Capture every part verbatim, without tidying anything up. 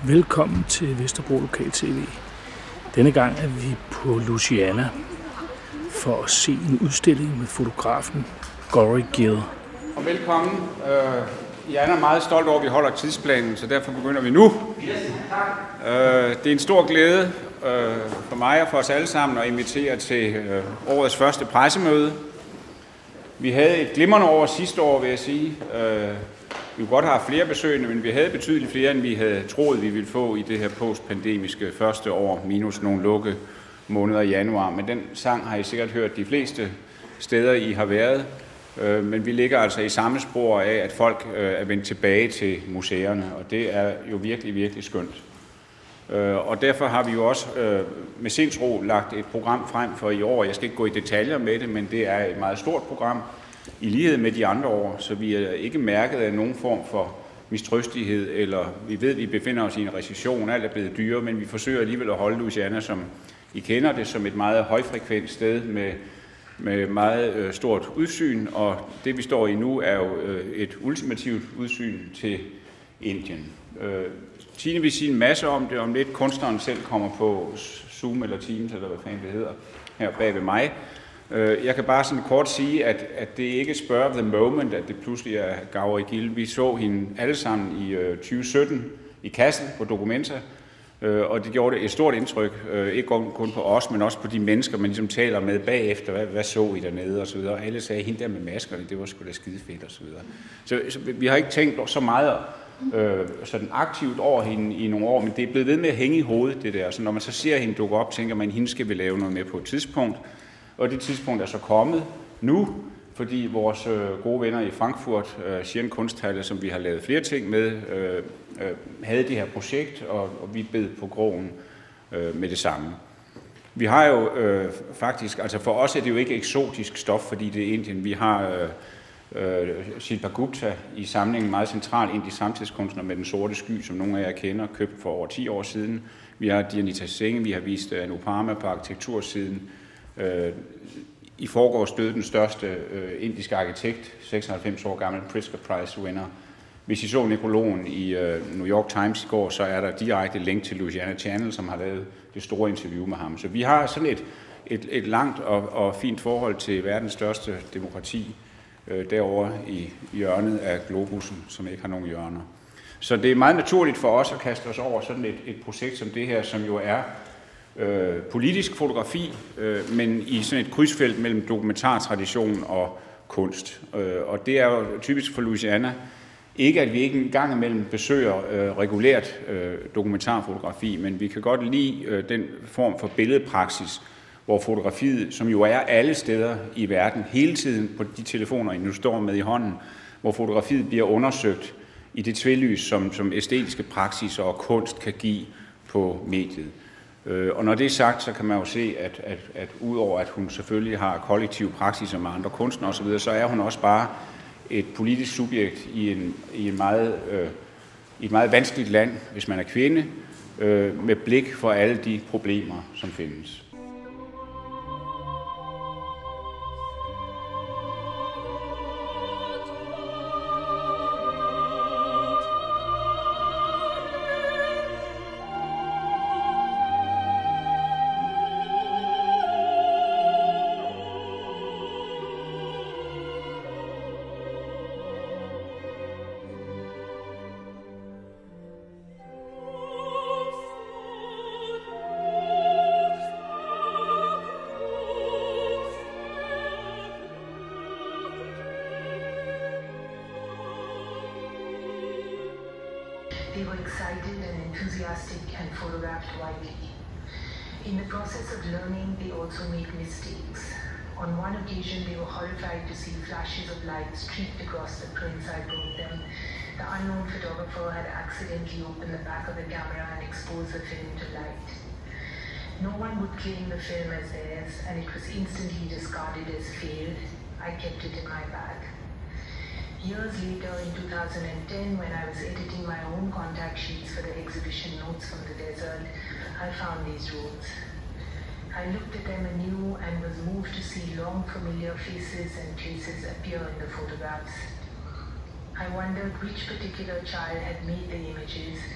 Velkommen til Vesterbro Lokal T V. Denne gang er vi på Louisiana for at se en udstilling med fotografen Gory Gill. Og velkommen. Jeg er meget stolt over, at vi holder tidsplanen, så derfor begynder vi nu. Det er en stor glæde for mig og for os alle sammen at invitere til årets første pressemøde. Vi havde et glimrende år sidste år, vil jeg sige. Vi kunne godt have flere besøgende, men vi havde betydeligt flere, end vi havde troet, vi ville få i det her postpandemiske første år, minus nogle lukke måneder i januar. Men den sang har I sikkert hørt de fleste steder, I har været. Men vi ligger altså i samme spor af, at folk er vendt tilbage til museerne, og det er jo virkelig, virkelig skønt. Og derfor har vi jo også med sindsro lagt et program frem for i år. Jeg skal ikke gå i detaljer med det, men det er et meget stort program, i lighed med de andre år, så vi er ikke mærket af nogen form for mistrøstighed, eller vi ved, at vi befinder os i en recession, alt er blevet dyre, men vi forsøger alligevel at holde Louisiana, som I kender det, som et meget højfrekvent sted med, med meget øh, stort udsyn, og det vi står i nu er jo øh, et ultimativt udsyn til Indien. Øh, Tine vil sige en masse om det, om lidt kunstneren selv kommer på Zoom eller Teams, eller hvad fanden det hedder, her bag ved mig. Jeg kan bare sådan kort sige, at, at det ikke er spur of the moment, at det pludselig er Gory Gill. Vi så hende alle sammen i øh, tyve sytten i Kassel på Documenta, øh, og det gjorde et stort indtryk, øh, ikke kun på os, men også på de mennesker, man ligesom taler med bagefter. Hvad, hvad så I dernede og så videre. Alle sagde, hende der med maskerne, det var sgu da skide fedt og så videre. Så, så vi har ikke tænkt så meget øh, sådan aktivt over hende i nogle år, men det er blevet ved med at hænge i hovedet, det der. Så når man så ser hende dukke op, tænker man, hende skal vi lave noget med på et tidspunkt. Og det tidspunkt er så kommet nu, fordi vores øh, gode venner i Frankfurt, øh, Schirn Kunsthalle, som vi har lavet flere ting med, øh, øh, havde det her projekt, og, og vi bed på krogen øh, med det samme. Vi har jo øh, faktisk, altså for os er det jo ikke eksotisk stof, fordi det er Indien. Vi har øh, øh, Shilpa Gupta i samlingen, meget central indisk samtidskunstner med den sorte sky, som nogle af jer kender, købt for over ti år siden. Vi har Dianita Singh, vi har vist Anupama på arkitektursiden. Øh, I forgårs døde den største øh, indiske arkitekt, seksoghalvfems år gammel, Pritzker Prize winner. Hvis I så nekrologen i øh, New York Times i går, så er der direkte link til Louisiana Channel, som har lavet det store interview med ham. Så vi har sådan et, et, et langt og, og fint forhold til verdens største demokrati øh, derovre i hjørnet af globussen, som ikke har nogen hjørner. Så det er meget naturligt for os at kaste os over sådan et, et projekt som det her, som jo er Øh, politisk fotografi, øh, men i sådan et krydsfelt mellem dokumentartradition og kunst. Øh, og det er jo typisk for Louisiana. Ikke at vi ikke en gang imellem besøger øh, regulært øh, dokumentarfotografi, men vi kan godt lide øh, den form for billedpraksis, hvor fotografiet, som jo er alle steder i verden, hele tiden på de telefoner, I nu står med i hånden, hvor fotografiet bliver undersøgt i det tvælys, som, som æstetiske praksis og kunst kan give på mediet. Og når det er sagt, så kan man jo se, at, at, at udover at hun selvfølgelig har kollektiv praksis med andre kunstnere osv., så er hun også bare et politisk subjekt i, en, i, en meget, øh, i et meget vanskeligt land, hvis man er kvinde, øh, med blik for alle de problemer, som findes. They were excited and enthusiastic and photographed widely. In the process of learning, they also made mistakes. On one occasion, they were horrified to see flashes of light streaked across the prints I brought them. The unknown photographer had accidentally opened the back of the camera and exposed the film to light. No one would claim the film as theirs, and it was instantly discarded as failed. I kept it in my bag. Years later, in two thousand ten, when I was editing my own contact sheets for the exhibition Notes from the Desert, I found these rolls. I looked at them anew and was moved to see long familiar faces and traces appear in the photographs. I wondered which particular child had made the images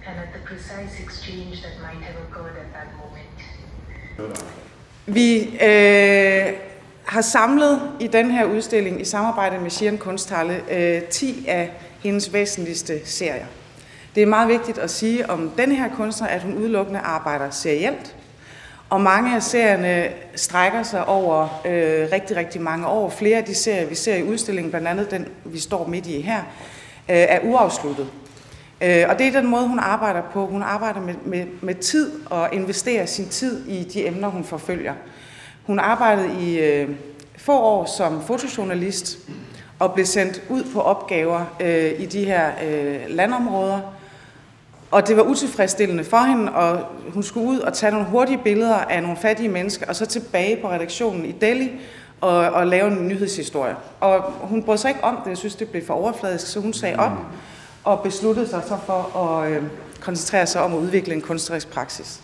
and at the precise exchange that might have occurred at that moment. Vi øh, har samlet i den her udstilling i samarbejde med Skiren Kunsthalle øh, ti af hendes væsentligste serier. Det er meget vigtigt at sige om denne her kunstner, at hun udelukkende arbejder serielt, og mange af serierne strækker sig over øh, rigtig, rigtig mange år. Flere af de serier, vi ser i udstillingen, blandt andet den, vi står midt i her, øh, er uafsluttet. Øh, og det er den måde, hun arbejder på. Hun arbejder med, med, med tid og investerer sin tid i de emner, hun forfølger. Hun arbejdede i øh, få år som fotojournalist og blev sendt ud på opgaver øh, i de her øh, landområder. Og det var utilfredsstillende for hende, og hun skulle ud og tage nogle hurtige billeder af nogle fattige mennesker, og så tilbage på redaktionen i Delhi og, og lave en nyhedshistorie. Og hun brød sig ikke om det, jeg synes, det blev for overfladisk, så hun sagde op og besluttede sig så for at øh, koncentrere sig om at udvikle en kunstnerisk praksis.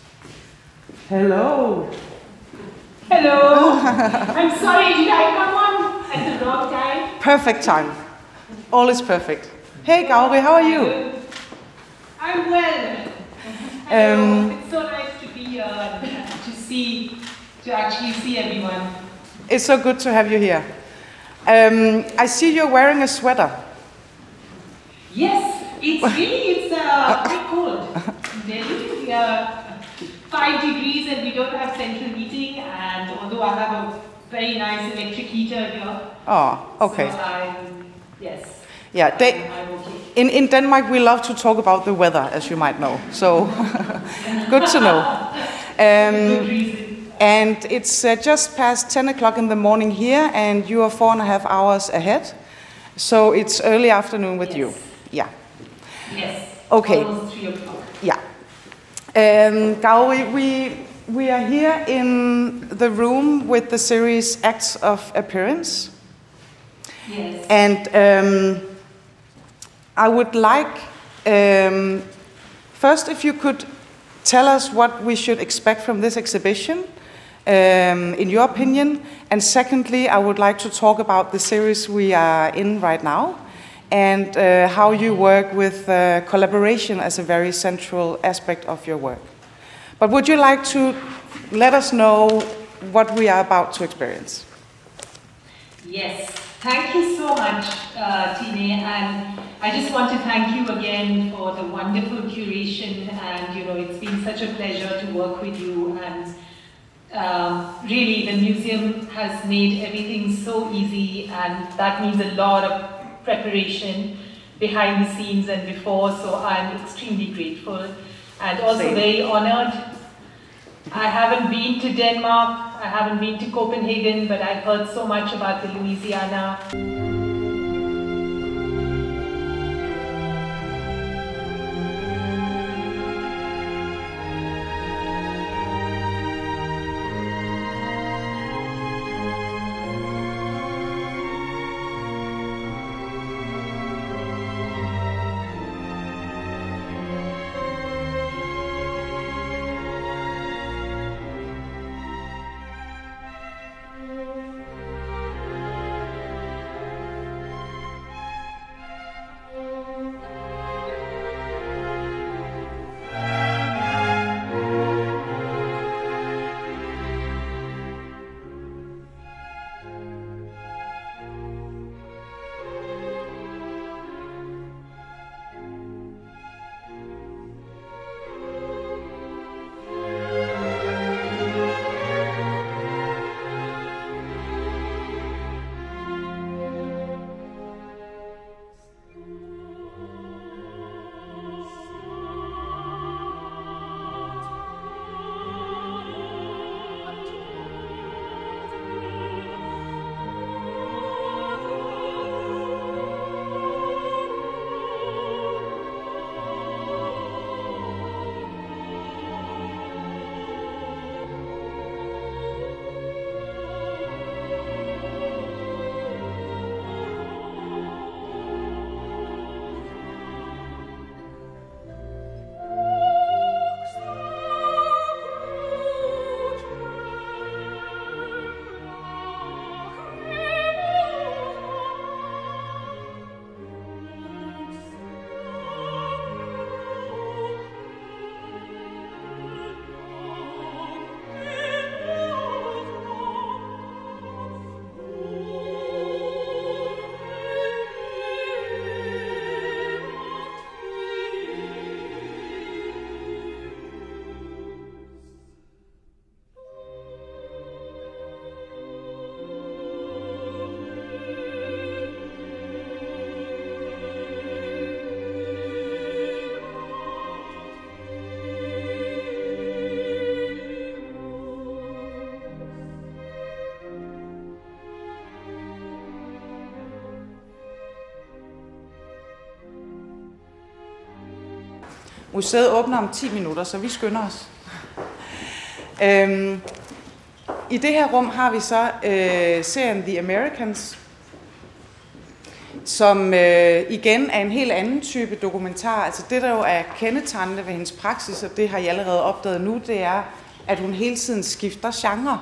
Hello! Hello! I'm sorry, did I come on at the wrong time? Perfect time. All is perfect. Hey Gauri, how are you? I'm well. Hello. Um, it's so nice to be here uh, to see, to actually see everyone. It's so good to have you here. Um, I see you're wearing a sweater. Yes, it's really, it's uh, quite cold in Delhi. We are five degrees and we don't have central heating, and although I have a very nice electric heater here. Oh, okay. So I'm, yes. Yeah, they, I'm okay. in, in Denmark we love to talk about the weather, as you might know, so good to know. Um, and it's uh, just past ten o'clock in the morning here, and you are four and a half hours ahead, so it's early afternoon with yes. you. Yeah. Yes. Okay. Almost three o'clock. Yeah. Um, Gauri, we, we are here in the room with the series Acts of Appearance. Yes. And um, I would like, um, first if you could tell us what we should expect from this exhibition, um, in your opinion, and secondly I would like to talk about the series we are in right now, and uh, how you work with uh, collaboration as a very central aspect of your work. But would you like to let us know what we are about to experience? Yes, thank you so much, uh, Tine, and I just want to thank you again for the wonderful curation, and you know, it's been such a pleasure to work with you, and um, really the museum has made everything so easy, and that means a lot of preparation behind the scenes and before, so I'm extremely grateful and also Same. very honored. I haven't been to Denmark, I haven't been to Copenhagen, but I've heard so much about the Louisiana. Museet åbner om ti minutter, så vi skynder os. øhm, I det her rum har vi så øh, serien The Americans, som øh, igen er en helt anden type dokumentar. Altså det, der jo er kendetegnende ved hendes praksis, og det har jeg allerede opdaget nu, det er, at hun hele tiden skifter genre.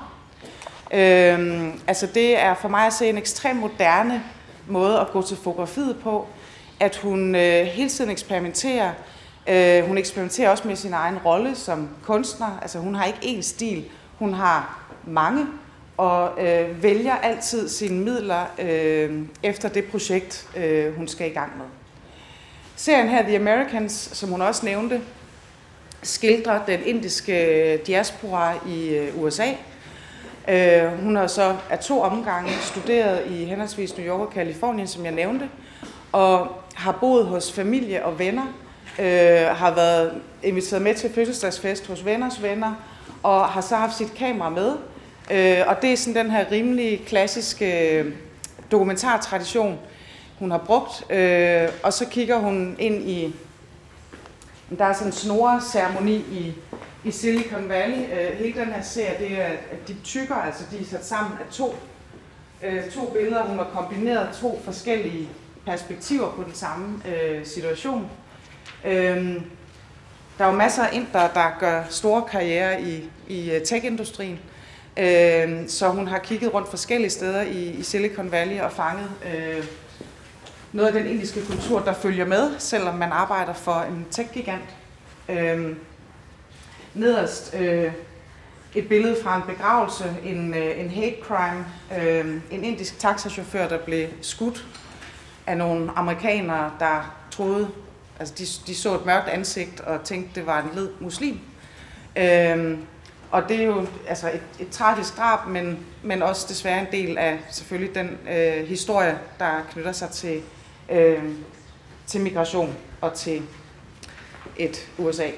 Øhm, altså det er for mig at se en ekstremt moderne måde at gå til fotografiet på, at hun øh, hele tiden eksperimenterer. Øh, hun eksperimenterer også med sin egen rolle som kunstner. Altså hun har ikke én stil, hun har mange, og øh, vælger altid sine midler øh, efter det projekt, øh, hun skal i gang med. Serien her, The Americans, som hun også nævnte, skildrer den indiske diaspora i øh, U S A. Øh, hun har så af to omgange studeret i henholdsvis New York og Californien, som jeg nævnte, og har boet hos familie og venner, øh, har været inviteret med til fødselsdagsfest hos venners venner, og har så haft sit kamera med. Øh, og det er sådan den her rimelig klassiske dokumentartradition, hun har brugt. Øh, og så kigger hun ind i, der er sådan en snoreceremoni i, i Silicon Valley. Øh, hele den her serie, det er de tykker, altså de er sat sammen af to, øh, to billeder. Hun har kombineret to forskellige perspektiver på den samme øh, situation. Øh, der er jo masser af indere, der gør store karrierer i, i tech-industrien. Øh, så hun har kigget rundt forskellige steder i, i Silicon Valley og fanget øh, noget af den indiske kultur, der følger med, selvom man arbejder for en tech-gigant. Øh, nederst øh, et billede fra en begravelse, en, øh, en hate crime, øh, en indisk taxachauffør, der blev skudt af nogle amerikanere, der troede, altså de, de så et mørkt ansigt og tænkte, det var en led muslim. Øh, Og det er jo altså et, et tragisk drab, men, men også desværre en del af selvfølgelig den øh, historie, der knytter sig til, øh, til migration og til et U S A.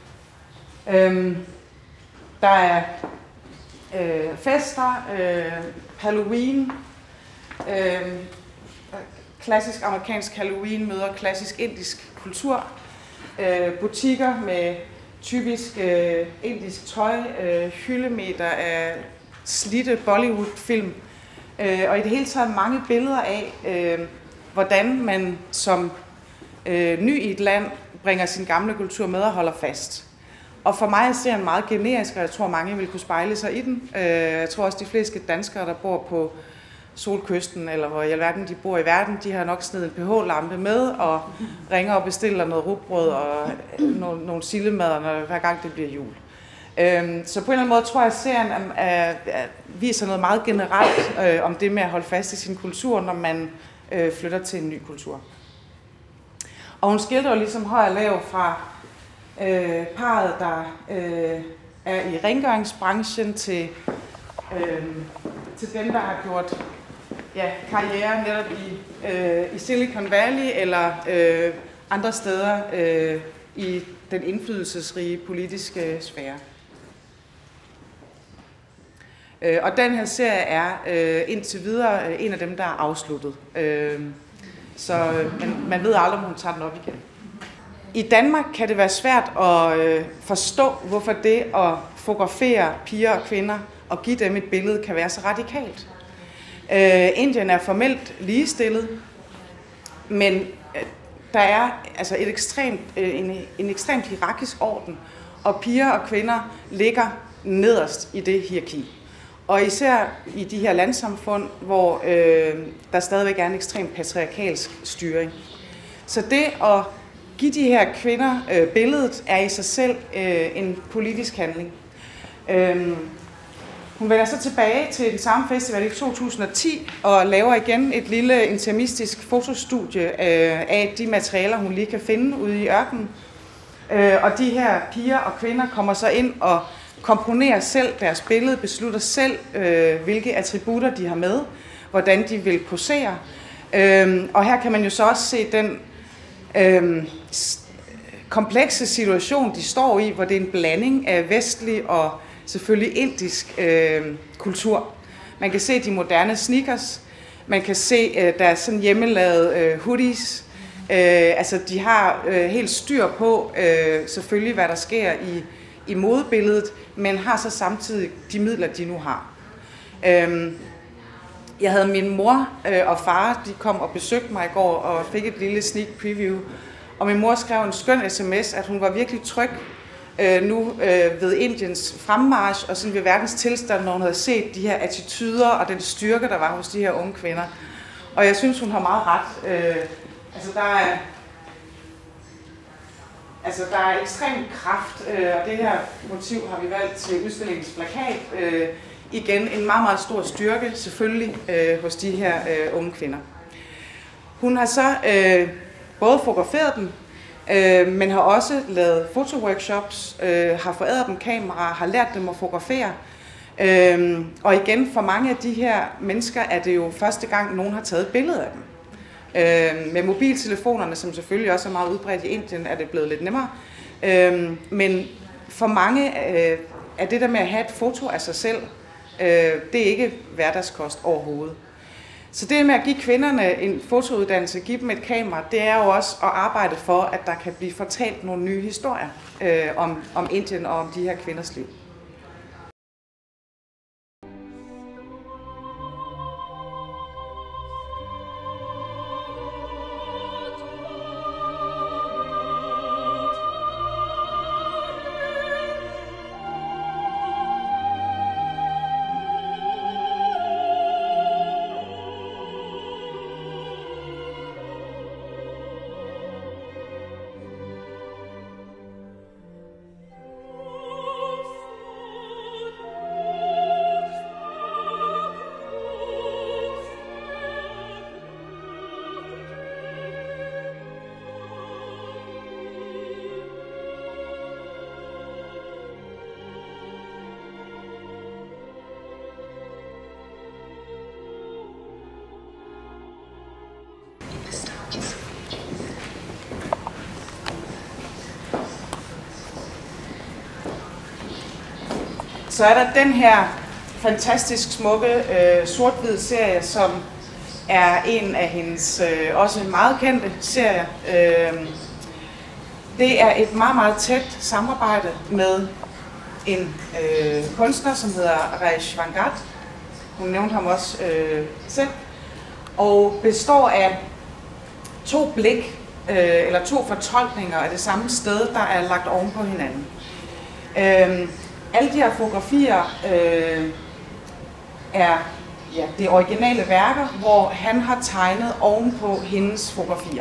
Øhm, der er øh, fester, øh, Halloween, øh, klassisk amerikansk Halloween møder klassisk indisk kultur, øh, butikker med typisk øh, indisk tøj, øh, hyldemeter af slidte Bollywood-film, øh, og i det hele taget mange billeder af, øh, hvordan man som øh, ny i et land bringer sin gamle kultur med og holder fast. Og for mig er serien meget generisk, og jeg tror, mange vil kunne spejle sig i den. Øh, jeg tror også, de fleste danskere, der bor på Solkysten, eller hvor i alverden de bor i verden, de har nok snedet en pH-lampe med og ringer og bestiller noget rugbrød og nogle, nogle sildemader, når hver gang det bliver jul. Øhm, så på en eller anden måde tror jeg, at serien er, er, er, viser noget meget generelt øh, om det med at holde fast i sin kultur, når man øh, flytter til en ny kultur. Og hun skildrer jo ligesom høj og lav fra øh, parret, der øh, er i rengøringsbranchen, til, øh, til dem, der har gjort ja, karriere netop i, øh, i Silicon Valley eller øh, andre steder øh, i den indflydelsesrige politiske sfære. Øh, og den her serie er øh, indtil videre øh, en af dem, der er afsluttet. Øh, så øh, man, man ved aldrig, om hun tager den op igen. I Danmark kan det være svært at øh, forstå, hvorfor det at fotografere piger og kvinder og give dem et billede kan være så radikalt. Øh, Indien er formelt ligestillet, men øh, der er altså et ekstremt, øh, en, en ekstremt hierarkisk orden, og piger og kvinder ligger nederst i det hierarki. Og især i de her landsamfund, hvor øh, der stadigvæk er en ekstremt patriarkalsk styring. Så det at give de her kvinder øh, billedet er i sig selv øh, en politisk handling. Øh, Hun vender så tilbage til den samme festival i to tusind og ti og laver igen et lille intimistisk fotostudie af de materialer, hun lige kan finde ude i ørkenen. Og de her piger og kvinder kommer så ind og komponerer selv deres billede, beslutter selv, hvilke attributter de har med, hvordan de vil posere. Og her kan man jo så også se den komplekse situation, de står i, hvor det er en blanding af vestlig og selvfølgelig indisk øh, kultur. Man kan se de moderne sneakers, man kan se øh, der er sådan hjemmelavede øh, hoodies, Øh, altså, de har øh, helt styr på øh, selvfølgelig, hvad der sker i, i modebilledet, men har så samtidig de midler, de nu har. Øh, jeg havde min mor øh, og far, de kom og besøgte mig i går og fik et lille sneak preview. Og min mor skrev en skøn sms, at hun var virkelig tryg øh, nu øh, ved Indiens fremmarch og sådan ved verdens tilstand, når hun havde set de her attityder og den styrke, der var hos de her unge kvinder. Og jeg synes, hun har meget ret. Øh, altså, der er, altså, der er ekstrem kraft, øh, og det her motiv har vi valgt til udstillingens plakat. Øh, igen, en meget, meget stor styrke, selvfølgelig, øh, hos de her øh, unge kvinder. Hun har så øh, både fotograferet dem, øh, men har også lavet fotoworkshops, øh, har foræret dem kameraer, har lært dem at fotografere. Øh, og igen, for mange af de her mennesker er det jo første gang, nogen har taget et billede af dem. Øh, med mobiltelefonerne, som selvfølgelig også er meget udbredt i Indien, er det blevet lidt nemmere. Øh, men for mange øh, er det der med at have et foto af sig selv, øh, det er ikke hverdagskost overhovedet. Så det med at give kvinderne en fotouddannelse, give dem et kamera, det er jo også at arbejde for, at der kan blive fortalt nogle nye historier øh, om, om Indien og om de her kvinders liv. Så er der den her fantastisk smukke øh, sort-hvid serie, som er en af hendes øh, også meget kendte serier. Øh, det er et meget, meget tæt samarbejde med en øh, kunstner, som hedder Rajesh Vangat. Hun nævnte ham også øh, selv. Og består af to blik, øh, eller to fortolkninger af det samme sted, der er lagt oven på hinanden. Øh, Alle de her fotografier øh, er ja, det originale værker, hvor han har tegnet oven på hendes fotografier.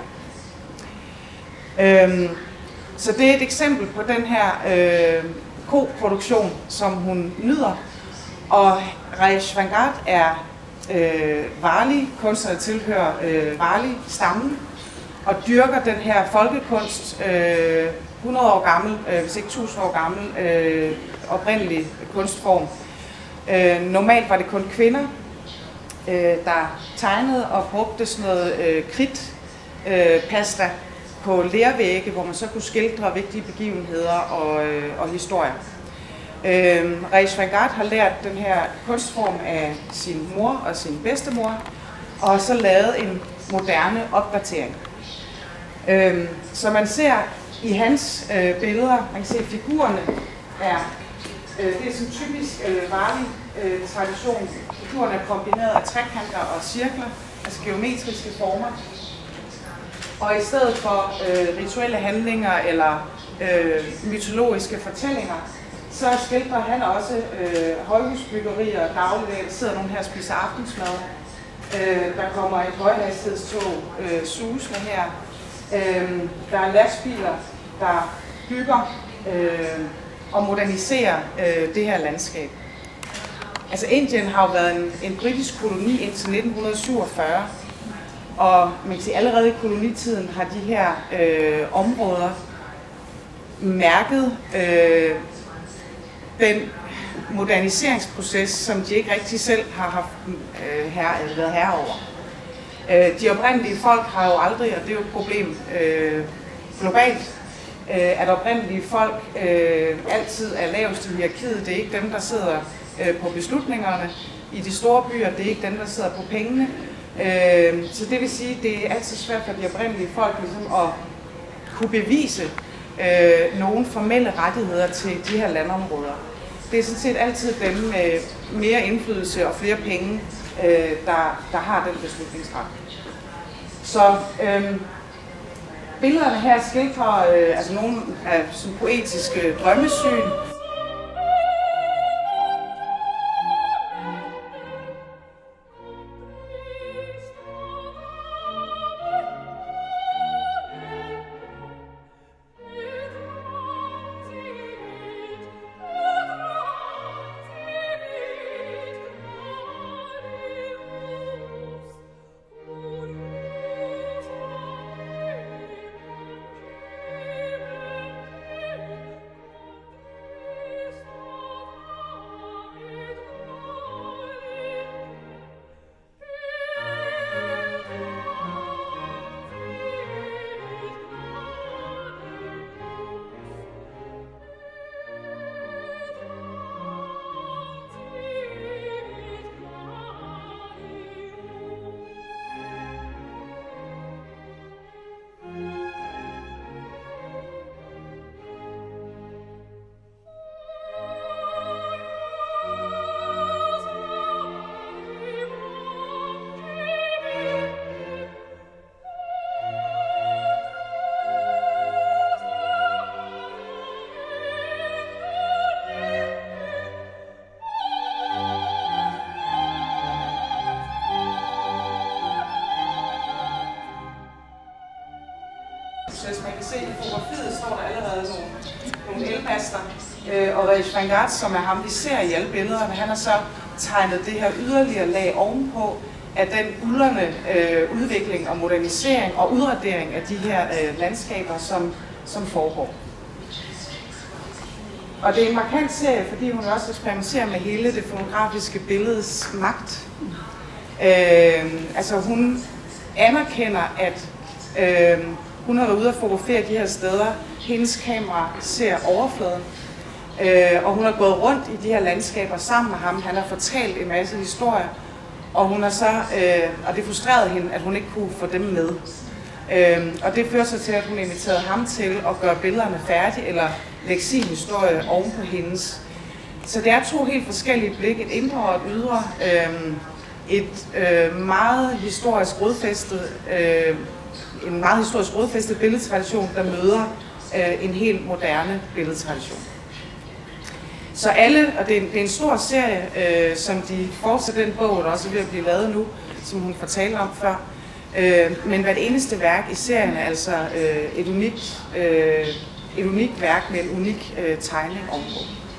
Øhm, så det er et eksempel på den her øh, koproduktion, som hun nyder. Og Rajesh Vangat er øh, Varli, kunstner, der tilhører øh, Varli-stammen, og dyrker den her folkekunst, øh, hundrede år gammel, øh, hvis ikke tusind år gammel, øh, oprindelig kunstform. Øh, normalt var det kun kvinder, øh, der tegnede og brugte sådan noget øh, kridt, øh, pasta på lervægge, hvor man så kunne skildre vigtige begivenheder og, øh, og historier. Øh, Rajesh Vangat har lært den her kunstform af sin mor og sin bedstemor, og har så lavet en moderne opdatering. Øh, så man ser i hans øh, billeder, man kan se, at figurerne er, øh, det er sådan typisk øh, Varli-tradition. Øh, figurerne er kombineret af trekanter og cirkler, altså geometriske former. Og i stedet for øh, rituelle handlinger eller øh, mytologiske fortællinger, så skildrer han også øh, højhusbyggerier og dagligdag. Der sidder nogen her og spiser aftensmad. Øh, der kommer et højhastighedstog øh, susende her. Øh, der er lastbiler, der bygger øh, og moderniserer øh, det her landskab. Altså Indien har jo været en, en britisk koloni indtil nitten syvogfyrre, og man kan sige, allerede i kolonitiden har de her øh, områder mærket øh, den moderniseringsproces, som de ikke rigtig selv har haft øh, her, eller været herre over. Øh, de oprindelige folk har jo aldrig, og det er jo et problem øh, globalt, øh, at oprindelige folk øh, altid er lavest i hierarkiet. Det er ikke dem, der sidder øh, på beslutningerne i de store byer, det er ikke dem, der sidder på pengene. Øh, så det vil sige, at det er altid svært for de oprindelige folk ligesom at kunne bevise øh, nogle formelle rettigheder til de her landområder. Det er sådan set altid dem med mere indflydelse og flere penge, øh, der, der har den beslutningsret. Så øh, billederne her skildrer øh, altså nogle af sådan poetiske drømmesyn. Hvis man kan se i fotografiet, står der allerede nogle, nogle elmaster. Øh, og Reg van Gaat, som er ham, vi ser i alle billederne, han har så tegnet det her yderligere lag ovenpå af den buldrende øh, udvikling og modernisering og udradering af de her øh, landskaber, som, som foregår. Og det er en markant serie, fordi hun også eksperimenterer med hele det fotografiske billedes magt. Øh, altså hun anerkender, at øh, hun har været ude at fotografere de her steder. Hendes kamera ser overfladen. Øh, og hun har gået rundt i de her landskaber sammen med ham. Han har fortalt en masse historier. Og hun har så, øh, og det frustrerede hende, at hun ikke kunne få dem med. Øh, og det førte sig til, at hun inviterede ham til at gøre billederne færdige, eller lægge sin historie oven på hendes. Så det er to helt forskellige blik, et indre og et ydre. Øh, et øh, meget historisk rodfæstet, øh, en meget historisk rodfæstet billedtradition, der møder øh, en helt moderne billedtradition. Så alle, og det er en, det er en stor serie, øh, som de fortsætter den bog, der også er ved at blive lavet nu, som hun fortalte om før. Øh, men hvert eneste værk i serien er altså øh, et unikt, øh, et unikt værk med en unik øh, tegning ovenpå.